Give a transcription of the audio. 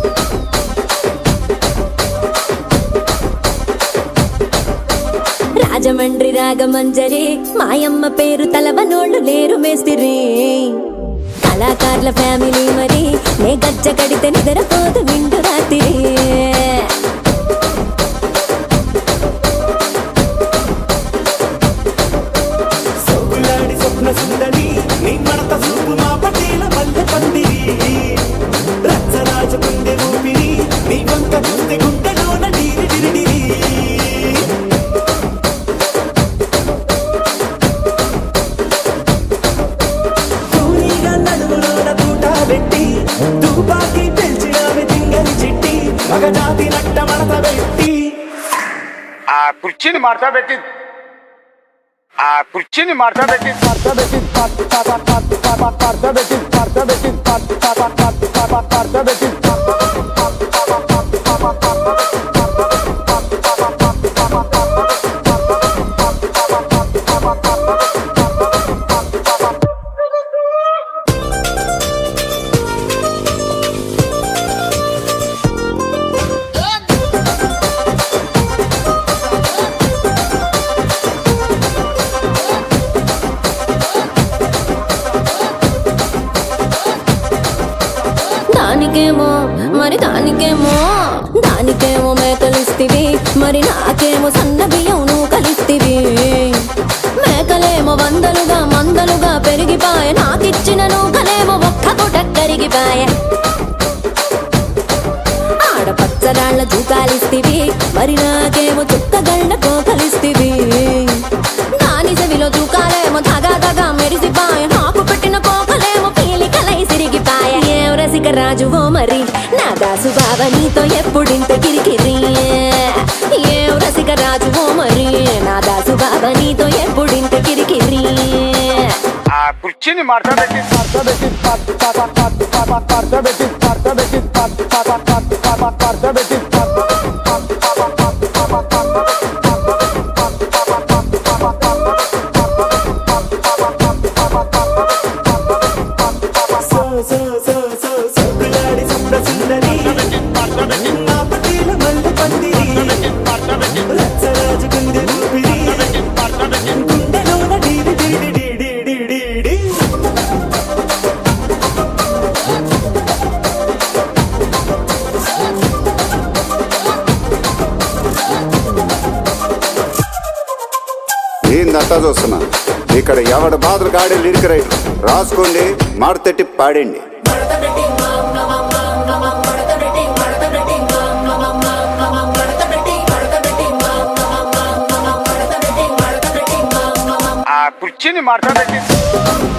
రాజమండ్రి రాగమంజరి మాయమ్మ పేరు తలవనోళ్ళు లేరు మేస్తిరి కళాకారుల ఫ్యామిలీ మరి నే గజ్జ కడితే నిద్రపోదు నిండు రాత్రి సోకులాడి స్వప్న సుందరి నీ మడత చూపు మా పటేల మల్లె పందిరి రచ్చరాజు గుండె ఊపిరి నీ వంక గుండె గుండెలోన డీరి డిరిడిరి తూనీగా నడుములోన తూట పెట్టి తుపాకి పెంచినావి తింగని చిట్టి మగజాతి నట్ట మడత పెట్టి ఆ కుర్చీని మార్తా పెట్టి దానికేమో మేకలిస్తివి మరి నాకేమో సన్న బియ్యం నువ్వు కలిస్తివి మేకలేమో వందలుగా మందలుగా పెరిగిపాయ నాకిచ్చిన నూకలేమో ఒక్క పూట కరిగిపాయ ఆడపచ్చరాళ్ల తూకాలిస్తివి మరి నాకేమో చుక్కగళ్ళ కోకలిస్తివి దాని చెవిలో తూకాలేమో తగా తగా మెరిసిపాయ నాకు పెట్టిన కోకలేమో పీలికలై సిరిగిపాయ ఏం రసిక రాజువో మరి నా దాసు బావ నీతో ఎప్పుడింత కిరికిరి ఏం రసిక రాజువో మరి నా దాసు బావ నీతో ఎప్పుడింత కిరికిరి ఆ కుర్చీని మార్తా పెట్టి సోకులాడి స్వప్న సుందరి నా పటేల మల్లె పందిరి రచ్చరాజు గుండె ఊపిరి గుండెలోన డీరి డీరి డీడి డీడి ఏందంతా చూస్తున్నా ఇక్కడ ఎవడ బాధలు గాడే లిరిక్ రైటర్ రాసుకోండి మాడతెట్టి పాడండి ఆ కుర్చీని మార్తా పెట్టి